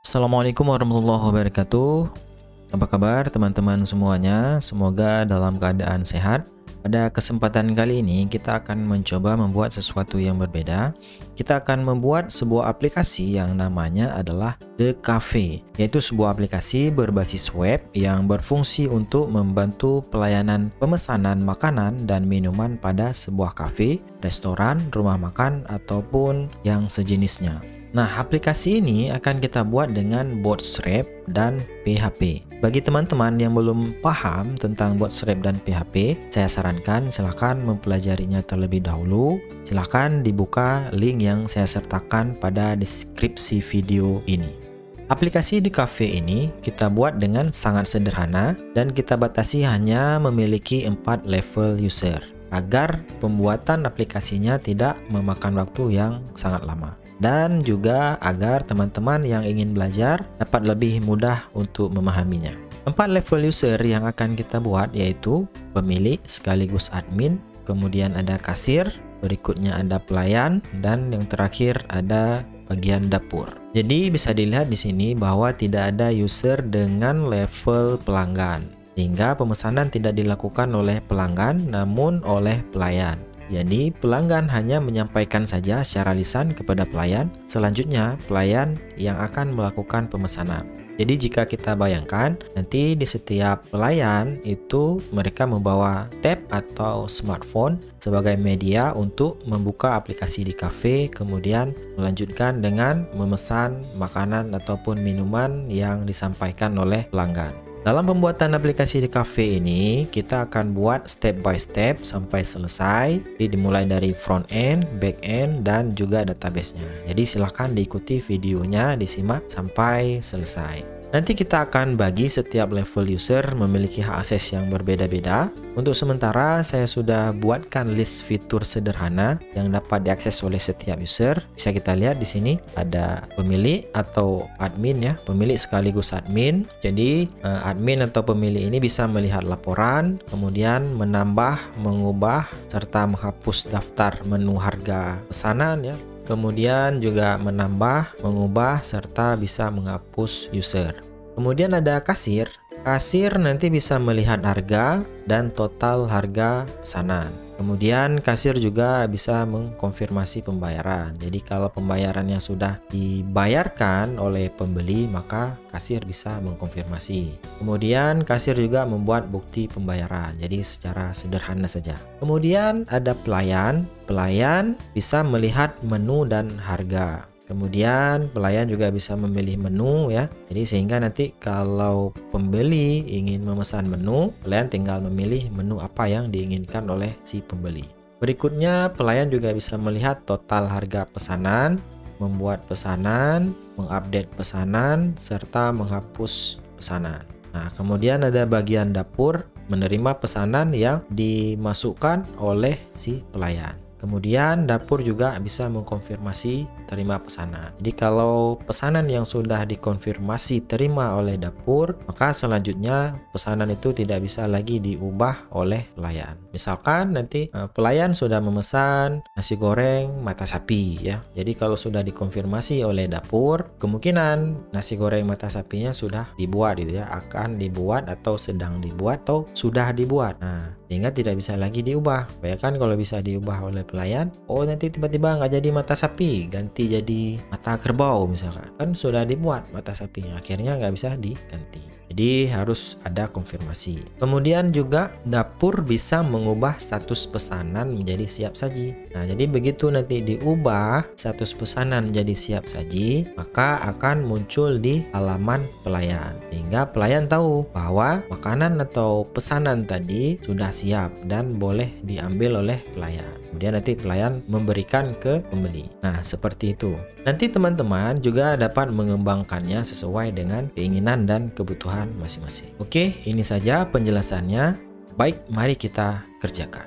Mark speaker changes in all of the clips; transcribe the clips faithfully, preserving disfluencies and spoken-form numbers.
Speaker 1: Assalamualaikum warahmatullahi wabarakatuh. Apa kabar teman-teman semuanya? Semoga dalam keadaan sehat. Pada kesempatan kali ini kita akan mencoba membuat sesuatu yang berbeda. Kita akan membuat sebuah aplikasi yang namanya adalah The Cafe, yaitu sebuah aplikasi berbasis web yang berfungsi untuk membantu pelayanan pemesanan makanan dan minuman pada sebuah kafe, restoran, rumah makan, ataupun yang sejenisnya. Nah, aplikasi ini akan kita buat dengan Bootstrap dan P H P. Bagi teman-teman yang belum paham tentang Bootstrap dan P H P, saya sarankan silahkan mempelajarinya terlebih dahulu. Silahkan dibuka link yang saya sertakan pada deskripsi video ini. Aplikasi di cafe ini kita buat dengan sangat sederhana dan kita batasi hanya memiliki empat level user agar pembuatan aplikasinya tidak memakan waktu yang sangat lama. Dan juga agar teman-teman yang ingin belajar dapat lebih mudah untuk memahaminya. Empat level user yang akan kita buat yaitu pemilik sekaligus admin, kemudian ada kasir, berikutnya ada pelayan, dan yang terakhir ada bagian dapur. Jadi bisa dilihat di sini bahwa tidak ada user dengan level pelanggan, sehingga pemesanan tidak dilakukan oleh pelanggan namun oleh pelayan. Jadi pelanggan hanya menyampaikan saja secara lisan kepada pelayan, selanjutnya pelayan yang akan melakukan pemesanan. Jadi jika kita bayangkan, nanti di setiap pelayan itu mereka membawa tab atau smartphone sebagai media untuk membuka aplikasi di cafe, kemudian melanjutkan dengan memesan makanan ataupun minuman yang disampaikan oleh pelanggan. Dalam pembuatan aplikasi di cafe ini, kita akan buat step by step sampai selesai. Jadi dimulai dari front end, back end, dan juga database-nya. Jadi silahkan diikuti videonya, disimak sampai selesai. Nanti kita akan bagi setiap level user memiliki hak akses yang berbeda-beda. Untuk sementara saya sudah buatkan list fitur sederhana yang dapat diakses oleh setiap user. Bisa kita lihat di sini ada pemilik atau admin ya, pemilik sekaligus admin. Jadi admin atau pemilik ini bisa melihat laporan, kemudian menambah, mengubah serta menghapus daftar menu harga pesanan ya. Kemudian juga menambah, mengubah, serta bisa menghapus user. Kemudian ada kasir. Kasir nanti bisa melihat harga dan total harga pesanan. Kemudian kasir juga bisa mengkonfirmasi pembayaran. Jadi kalau pembayarannya sudah dibayarkan oleh pembeli, maka kasir bisa mengkonfirmasi. Kemudian kasir juga membuat bukti pembayaran. Jadi secara sederhana saja. Kemudian ada pelayan. Pelayan bisa melihat menu dan harga. Kemudian pelayan juga bisa memilih menu ya. Jadi sehingga nanti kalau pembeli ingin memesan menu, pelayan tinggal memilih menu apa yang diinginkan oleh si pembeli. Berikutnya pelayan juga bisa melihat total harga pesanan, membuat pesanan, mengupdate pesanan, serta menghapus pesanan. Nah, kemudian ada bagian dapur, menerima pesanan yang dimasukkan oleh si pelayan. Kemudian dapur juga bisa mengkonfirmasi terima pesanan. Jadi kalau pesanan yang sudah dikonfirmasi terima oleh dapur, maka selanjutnya pesanan itu tidak bisa lagi diubah oleh pelayan. Misalkan nanti pelayan sudah memesan nasi goreng mata sapi ya. Jadi kalau sudah dikonfirmasi oleh dapur, kemungkinan nasi goreng mata sapinya sudah dibuat gitu ya, akan dibuat atau sedang dibuat atau sudah dibuat. Nah, sehingga tidak bisa lagi diubah. Bayangkan kalau bisa diubah oleh pelayan, oh nanti tiba-tiba nggak jadi mata sapi, ganti jadi mata kerbau misalkan. Kan sudah dibuat mata sapinya, akhirnya nggak bisa diganti. Jadi harus ada konfirmasi. Kemudian juga dapur bisa mengubah status pesanan menjadi siap saji. Nah, jadi begitu nanti diubah status pesanan menjadi siap saji, maka akan muncul di halaman pelayan. Sehingga pelayan tahu bahwa makanan atau pesanan tadi sudah siap dan boleh diambil oleh pelayan. Kemudian nanti pelayan memberikan ke pembeli. Nah, seperti itu. Nanti teman-teman juga dapat mengembangkannya sesuai dengan keinginan dan kebutuhan masing-masing. Oke, ini saja penjelasannya. Baik, mari kita kerjakan.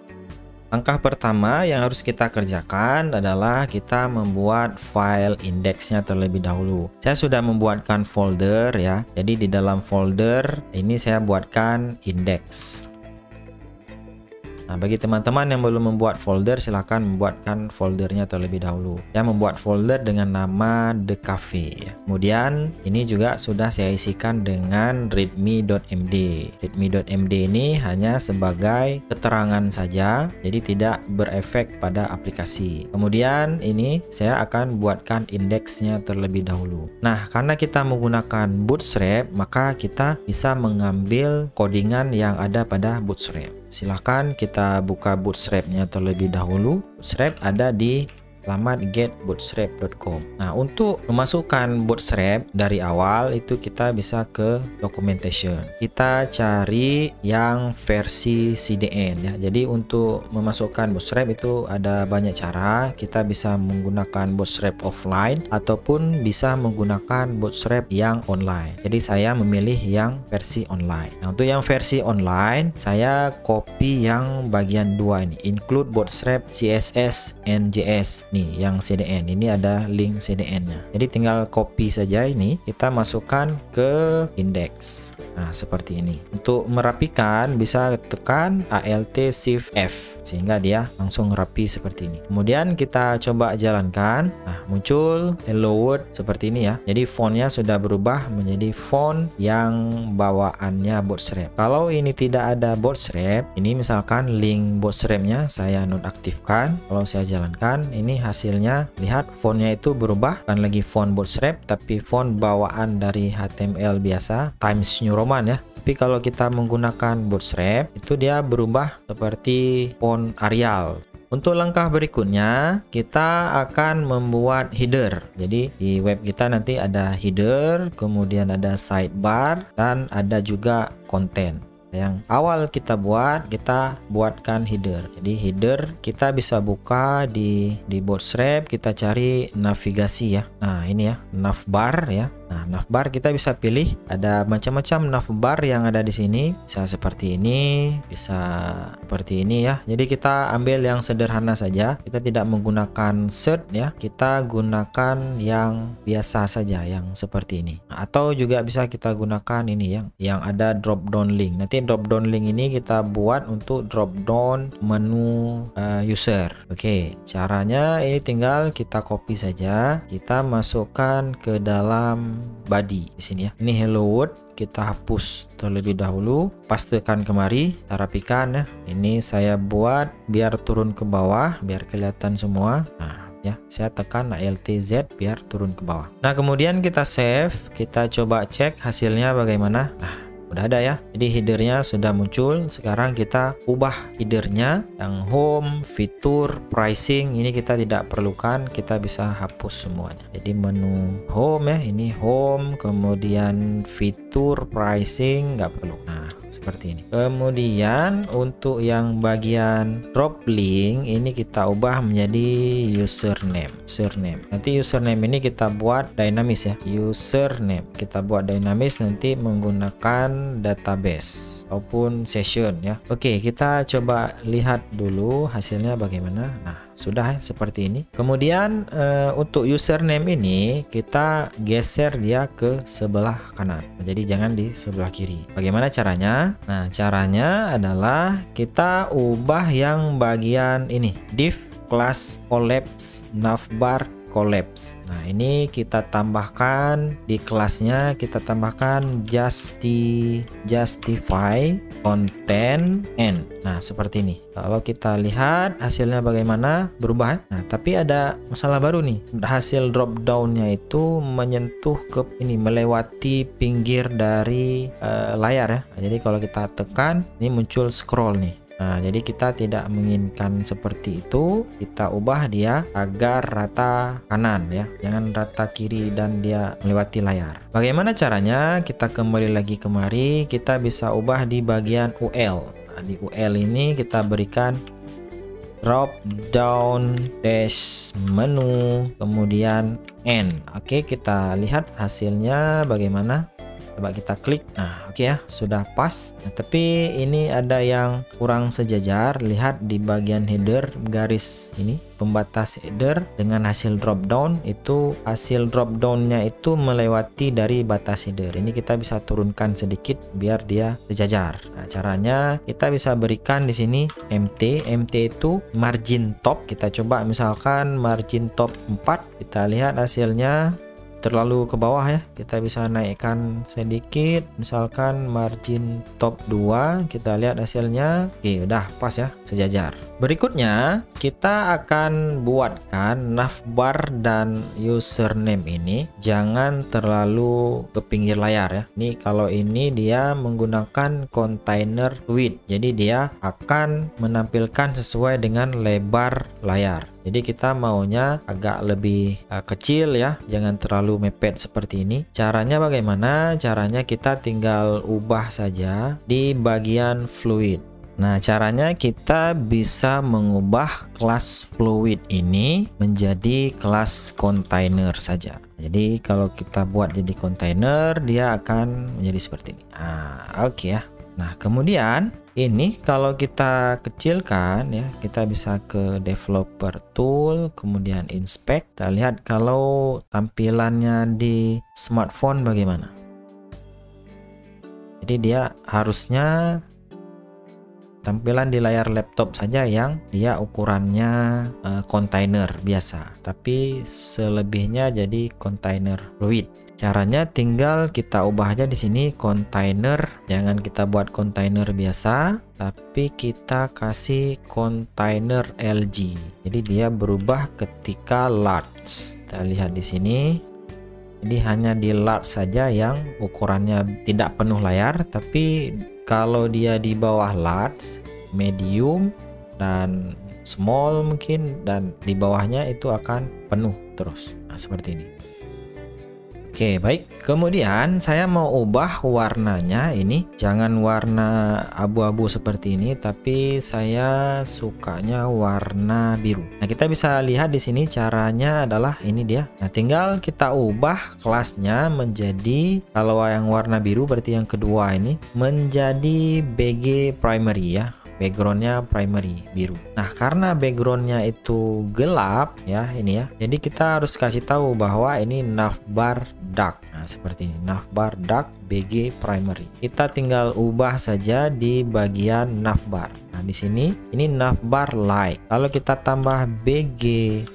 Speaker 1: Langkah pertama yang harus kita kerjakan adalah kita membuat file indeksnya terlebih dahulu. Saya sudah membuatkan folder ya. Jadi di dalam folder ini saya buatkan indeks. Nah, bagi teman-teman yang belum membuat folder, silahkan membuatkan foldernya terlebih dahulu. Ya, membuat folder dengan nama The Cafe. Kemudian ini juga sudah saya isikan dengan readme.md. readme.md ini hanya sebagai keterangan saja, jadi tidak berefek pada aplikasi. Kemudian ini saya akan buatkan indeksnya terlebih dahulu. Nah, karena kita menggunakan Bootstrap, maka kita bisa mengambil codingan yang ada pada Bootstrap. Silahkan kita buka Bootstrap-nya terlebih dahulu. Bootstrap ada di alamat get bootstrap dot com. Nah, untuk memasukkan Bootstrap dari awal itu kita bisa ke documentation. Kita cari yang versi C D N ya. Jadi untuk memasukkan Bootstrap itu ada banyak cara. Kita bisa menggunakan Bootstrap offline ataupun bisa menggunakan Bootstrap yang online. Jadi saya memilih yang versi online. Nah, untuk yang versi online saya copy yang bagian dua ini, include Bootstrap C S S and J S. Nih yang C D N, ini ada link C D N-nya. Jadi tinggal copy saja ini, kita masukkan ke index. Nah, seperti ini. Untuk merapikan bisa tekan Alt Shift F sehingga dia langsung rapi seperti ini. Kemudian kita coba jalankan. Nah, muncul Hello World seperti ini ya. Jadi fontnya sudah berubah menjadi font yang bawaannya Bootstrap. Kalau ini tidak ada Bootstrap, ini misalkan link Bootstrap-nya saya nonaktifkan. Kalau saya jalankan, ini hasilnya lihat fontnya itu berubah, bukan lagi font Bootstrap tapi font bawaan dari H T M L biasa, Times New Roman ya. Tapi kalau kita menggunakan Bootstrap itu dia berubah seperti font Arial. Untuk langkah berikutnya kita akan membuat header. Jadi di web kita nanti ada header, kemudian ada sidebar dan ada juga konten. Yang awal kita buat, kita buatkan header. Jadi header kita bisa buka di di Bootstrap, kita cari navigasi ya. Nah, ini ya, navbar ya. Nah, navbar kita bisa pilih, ada macam-macam navbar yang ada di sini. Bisa seperti ini, bisa seperti ini ya. Jadi kita ambil yang sederhana saja. Kita tidak menggunakan search ya. Kita gunakan yang biasa saja, yang seperti ini. Atau juga bisa kita gunakan ini yang yang ada drop down link. Nanti drop down link ini kita buat untuk drop down menu uh, user. Oke, caranya ini tinggal kita copy saja. Kita masukkan ke dalam body di sini ya. Ini hello world, kita hapus terlebih dahulu, pastekan kemari, kita rapikan ya. Ini saya buat biar turun ke bawah, biar kelihatan semua. Nah, ya, saya tekan Alt Z biar turun ke bawah. Nah, kemudian kita save, kita coba cek hasilnya bagaimana. Nah, udah ada ya. Jadi headernya sudah muncul. Sekarang kita ubah headernya yang home, fitur, pricing ini kita tidak perlukan, kita bisa hapus semuanya. Jadi menu home ya, ini home, kemudian fitur, pricing nggak perlu. Nah, seperti ini. Kemudian untuk yang bagian drop link ini kita ubah menjadi username. Username. Nanti username ini kita buat dinamis ya. Username kita buat dinamis nanti menggunakan database ataupun session ya. Oke, kita coba lihat dulu hasilnya bagaimana. Nah, sudah ya, seperti ini. Kemudian uh, untuk username ini kita geser dia ke sebelah kanan. Jadi jangan di sebelah kiri. Bagaimana caranya? Nah, caranya adalah kita ubah yang bagian ini, div class collapse navbar collapse. Nah, ini kita tambahkan di kelasnya, kita tambahkan justi justify content end. Nah, seperti ini. Kalau kita lihat hasilnya bagaimana, berubah. Nah, tapi ada masalah baru nih. Hasil drop down-nya itu menyentuh ke ini, melewati pinggir dari uh, layar ya. Nah, jadi kalau kita tekan, ini muncul scroll nih. Nah, jadi kita tidak menginginkan seperti itu. Kita ubah dia agar rata kanan ya, jangan rata kiri dan dia melewati layar. Bagaimana caranya? Kita kembali lagi kemari, kita bisa ubah di bagian U L. Nah, di U L ini kita berikan drop down dash menu, kemudian N. Oke, kita lihat hasilnya bagaimana. Coba kita klik. Nah, oke okay ya, sudah pas. Nah, tapi ini ada yang kurang sejajar. Lihat di bagian header garis ini, pembatas header dengan hasil drop down itu, hasil drop downnya itu melewati dari batas header. Ini kita bisa turunkan sedikit biar dia sejajar. Nah, caranya kita bisa berikan di sini M T. M T itu margin top. Kita coba misalkan margin top empat. Kita lihat hasilnya terlalu ke bawah ya, kita bisa naikkan sedikit, misalkan margin top dua, kita lihat hasilnya. Oke, udah pas ya, sejajar. Berikutnya kita akan buatkan navbar dan username ini jangan terlalu ke pinggir layar ya. Ini kalau ini dia menggunakan container fluid, jadi dia akan menampilkan sesuai dengan lebar layar. Jadi kita maunya agak lebih uh, kecil ya, jangan terlalu mepet seperti ini. Caranya bagaimana? Caranya kita tinggal ubah saja di bagian fluid. Nah, caranya kita bisa mengubah kelas fluid ini menjadi kelas container saja. Jadi kalau kita buat jadi container, dia akan menjadi seperti ini. Nah, oke okay ya. Nah, kemudian ini kalau kita kecilkan ya, kita bisa ke developer tool, kemudian inspect. Kita lihat kalau tampilannya di smartphone bagaimana. Jadi dia harusnya tampilan di layar laptop saja yang dia ukurannya uh, container biasa, tapi selebihnya jadi container fluid. Caranya tinggal kita ubah aja di sini container, jangan kita buat container biasa, tapi kita kasih container L G. Jadi dia berubah ketika large. Kita lihat di sini. Jadi hanya di large saja yang ukurannya tidak penuh layar, tapi kalau dia di bawah large, medium dan small mungkin, dan di bawahnya itu akan penuh terus. Nah, seperti ini. Oke, baik. Kemudian saya mau ubah warnanya ini. Jangan warna abu-abu seperti ini, tapi saya sukanya warna biru. Nah, kita bisa lihat di sini caranya adalah ini dia. Nah, tinggal kita ubah kelasnya menjadi, kalau yang warna biru berarti yang kedua ini, menjadi B G primary ya. Backgroundnya primary biru. Nah, karena backgroundnya itu gelap ya, ini ya, jadi kita harus kasih tahu bahwa ini navbar dark. Nah, seperti ini, navbar dark B G primary. Kita tinggal ubah saja di bagian navbar. Nah, di sini ini navbar light. Kalau kita tambah B G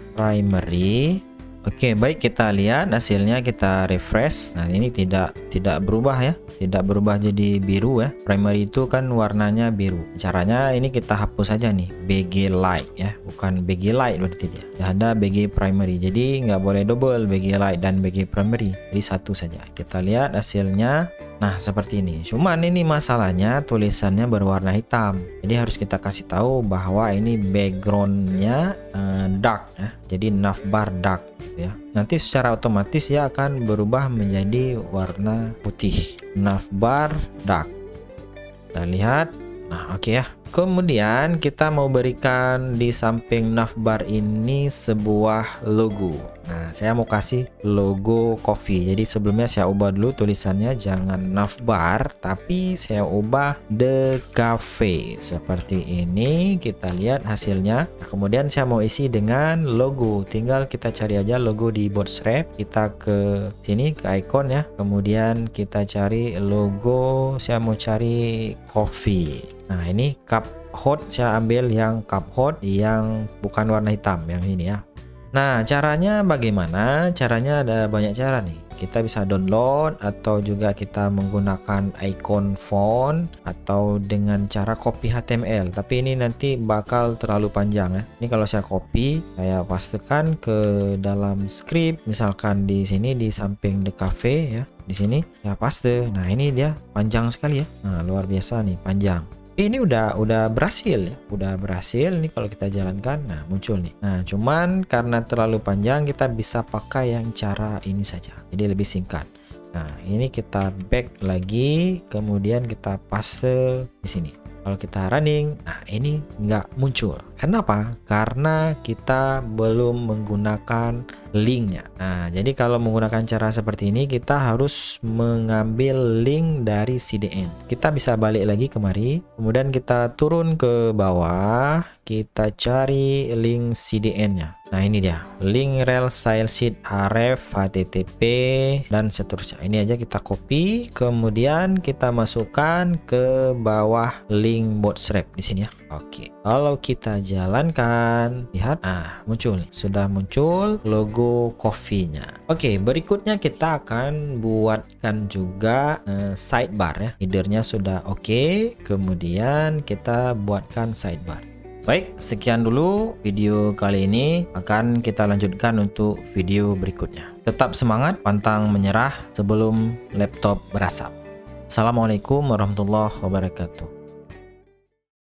Speaker 1: primary. Oke, baik, kita lihat hasilnya, kita refresh. Nah, ini tidak tidak berubah ya, tidak berubah jadi biru ya. Primary itu kan warnanya biru. Caranya ini kita hapus saja nih B G light ya, bukan B G light berarti dia. Ada B G primary, jadi nggak boleh double B G light dan B G primary, jadi satu saja. Kita lihat hasilnya. Nah, seperti ini. Cuman ini masalahnya tulisannya berwarna hitam. Jadi harus kita kasih tahu bahwa ini backgroundnya uh, dark ya. Jadi navbar dark gitu ya. Nanti secara otomatis ya akan berubah menjadi warna putih. Navbar dark. Kita lihat. Nah, oke okay ya. Kemudian kita mau berikan di samping navbar ini sebuah logo. Nah, saya mau kasih logo coffee. Jadi sebelumnya saya ubah dulu tulisannya, jangan navbar, tapi saya ubah The Cafe seperti ini. Kita lihat hasilnya. Nah, kemudian saya mau isi dengan logo. Tinggal kita cari aja logo di Bootstrap. Kita ke sini ke icon ya. Kemudian kita cari logo. Saya mau cari coffee. Nah, ini cup hot, saya ambil yang cup hot yang bukan warna hitam, yang ini ya. Nah, caranya bagaimana? Caranya ada banyak cara nih. Kita bisa download atau juga kita menggunakan icon font atau dengan cara copy H T M L. Tapi ini nanti bakal terlalu panjang ya. Ini kalau saya copy, saya pastekan ke dalam script. Misalkan di sini di samping The Cafe ya. Di sini ya paste. Nah, ini dia panjang sekali ya. Nah, luar biasa nih, panjang. Ini udah udah berhasil ya, udah berhasil nih kalau kita jalankan. Nah, muncul nih. Nah, cuman karena terlalu panjang kita bisa pakai yang cara ini saja, jadi lebih singkat. Nah, ini kita back lagi, kemudian kita paste di sini. Kalau kita running, nah ini nggak muncul. Kenapa? Karena kita belum menggunakan linknya. Nah, jadi kalau menggunakan cara seperti ini, kita harus mengambil link dari C D N. Kita bisa balik lagi kemari, kemudian kita turun ke bawah, kita cari link C D N-nya. Nah, ini dia, link rel style sheet href, H T T P, dan seterusnya. Ini aja kita copy, kemudian kita masukkan ke bawah link bootstrap di sini ya. Oke, kalau kita jalankan, lihat, nah muncul nih, sudah muncul logo coffee-nya. Oke, berikutnya kita akan buatkan juga eh, sidebar ya. Header-nya sudah oke, kemudian kita buatkan sidebar. Baik, sekian dulu video kali ini. Akan kita lanjutkan untuk video berikutnya. Tetap semangat, pantang menyerah sebelum laptop berasap. Assalamualaikum warahmatullahi wabarakatuh.